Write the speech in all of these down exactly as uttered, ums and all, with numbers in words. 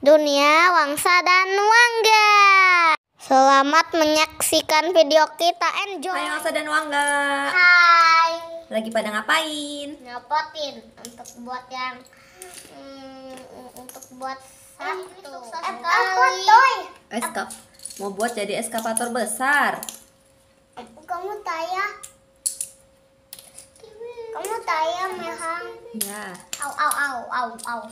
dunia Wangsa dan Wangga. Selamat menyaksikan video kita, enjoy. Hai Wangsa dan Wangga. Hai. Lagi pada ngapain? Nyopotin untuk buat yang hmm, untuk buat satu eskavator. Eskap. Mau buat jadi eskavator besar. Kamu taya. Kamu taya Mehang. Ya. Au au au au au.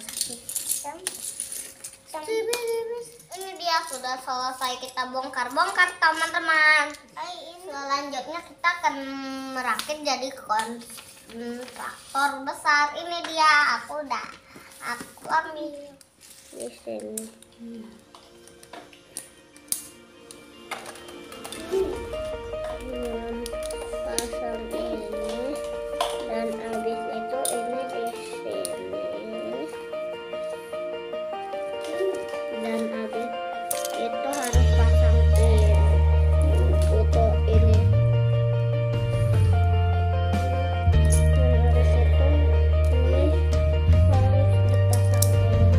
Ini dia sudah selesai kita bongkar-bongkar teman-teman. Selanjutnya kita akan merakit jadi kontraktor besar. Ini dia, aku udah aku ambil di sini. Hmm, pasang ini dan habis itu ini di sini. Dan habis itu harus pasang ini foto ini dan habis itu ini harus dipasang ini.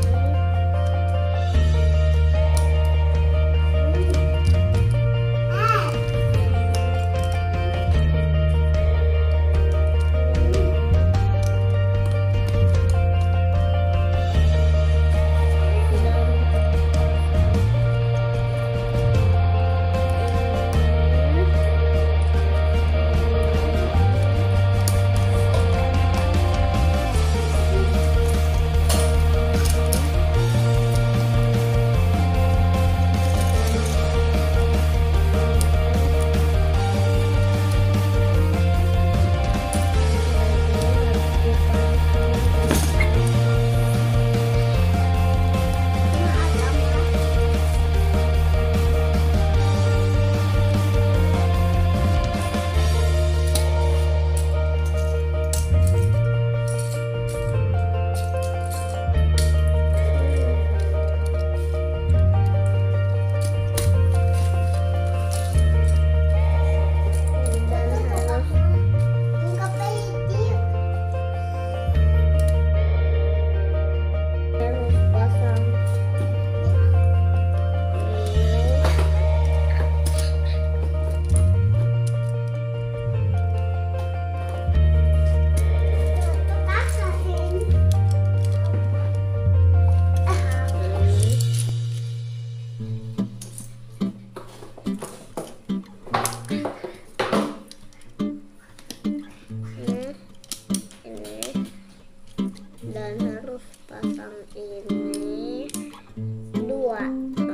Dan harus pasang ini dua.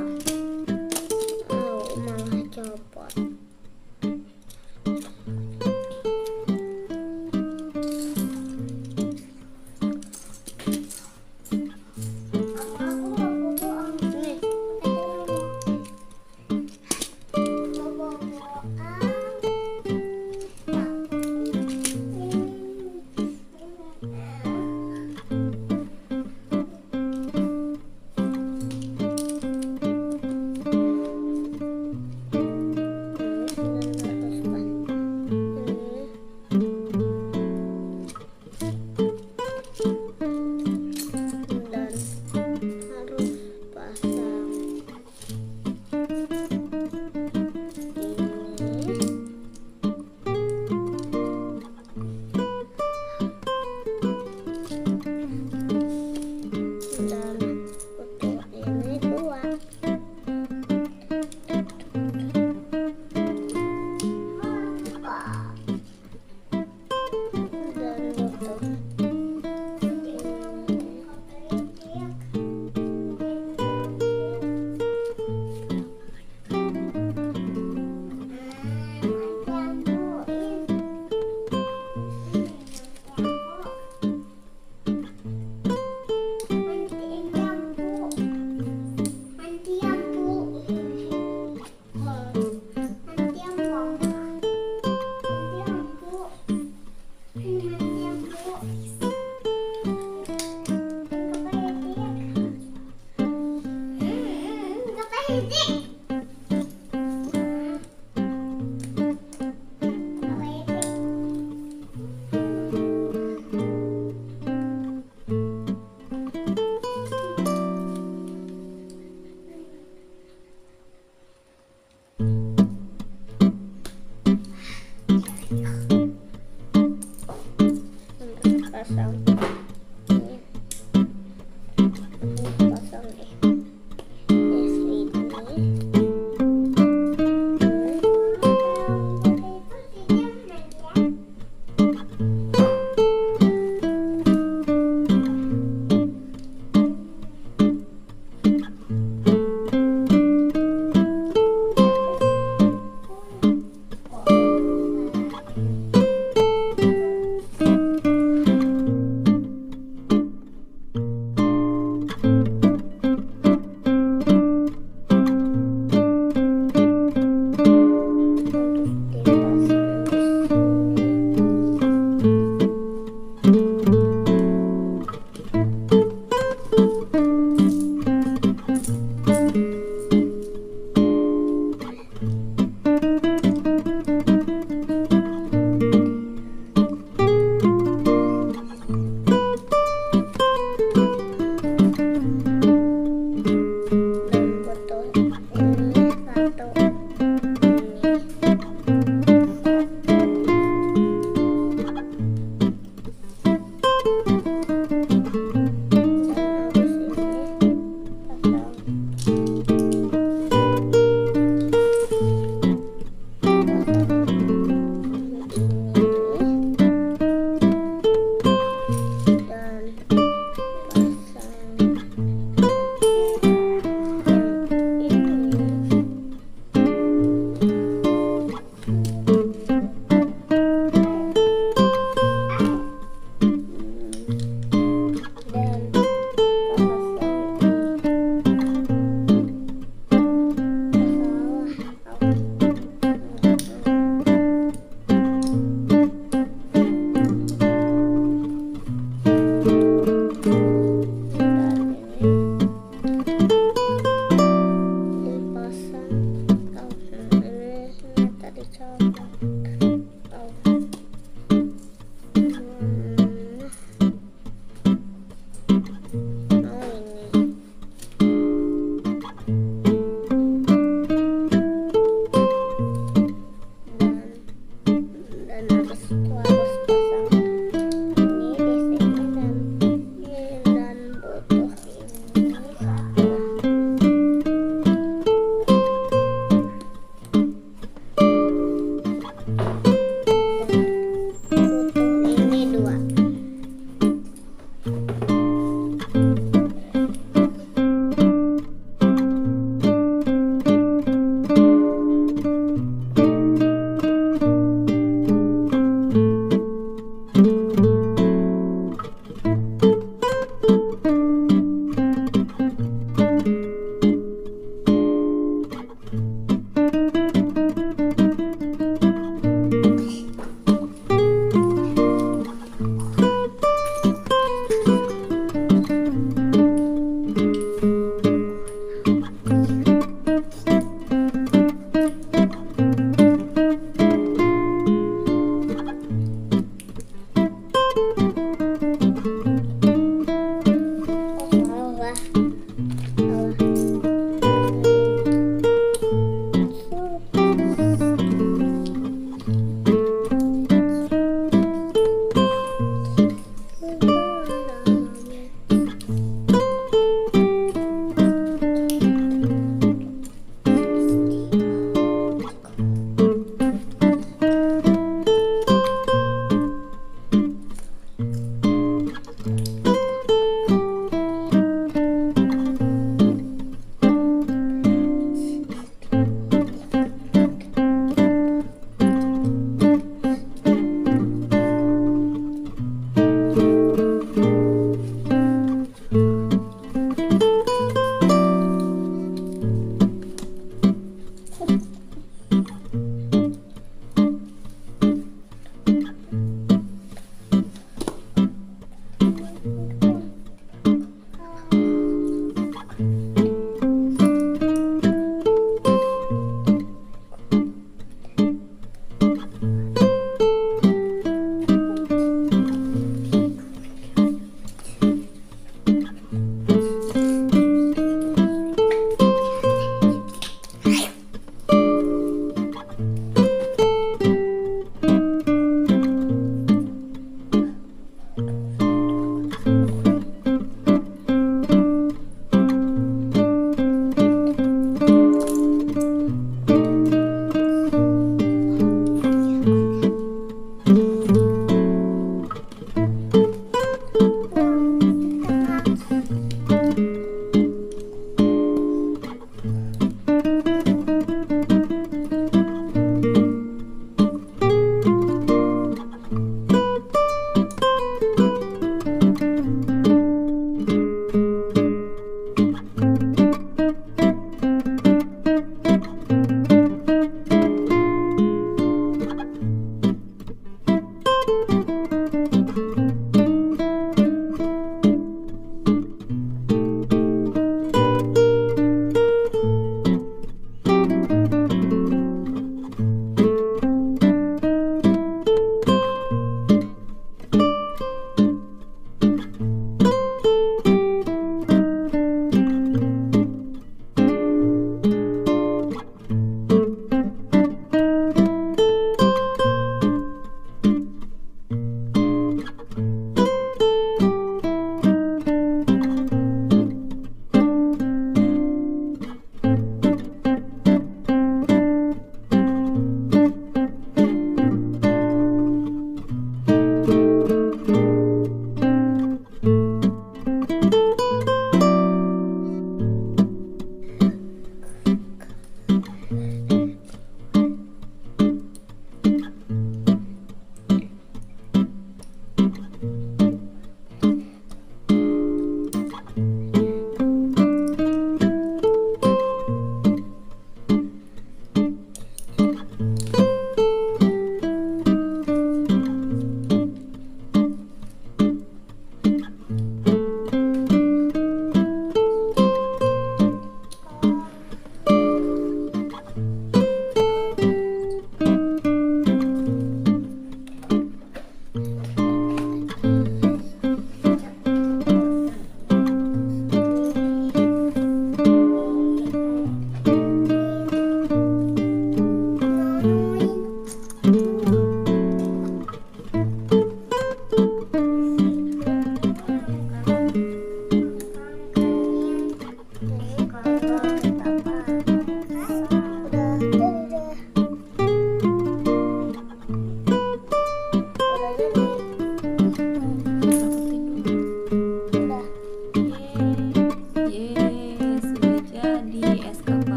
Oh, malah copot.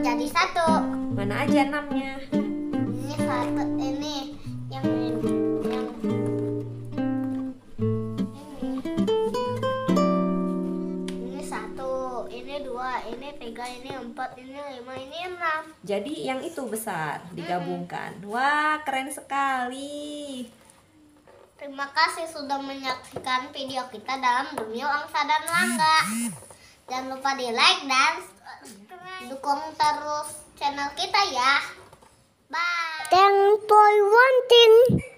jadi satu. Mana aja enamnya? Ini satu, ini yang ini, yang ini, ini satu, ini dua, ini tiga, ini empat, ini lima, ini enam. Jadi yang itu besar digabungkan. Wah, keren sekali. Terima kasih sudah menyaksikan video kita dalam Dumio, Angsa, dan Langga. Jangan lupa di like dan dukung terus channel kita ya. Bye. Thanks for watching.